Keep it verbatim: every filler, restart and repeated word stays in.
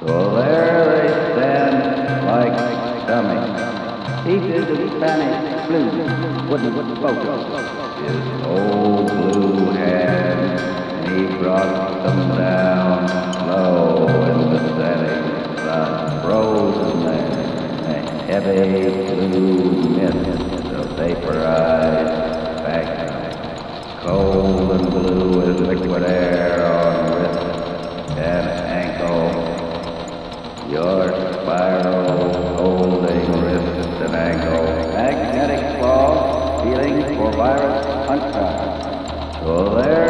So there they stand like dummies. Pieces of Spanish flute wouldn't focus his old blue hand, and he brought them down slow in the setting sun, frozen there, a heavy blue mist of vaporized background, cold and blue as liquid air on wrist and ankle. Your spiral holding wrist and ankle, magnetic claw, feeling for virus untrapped. So there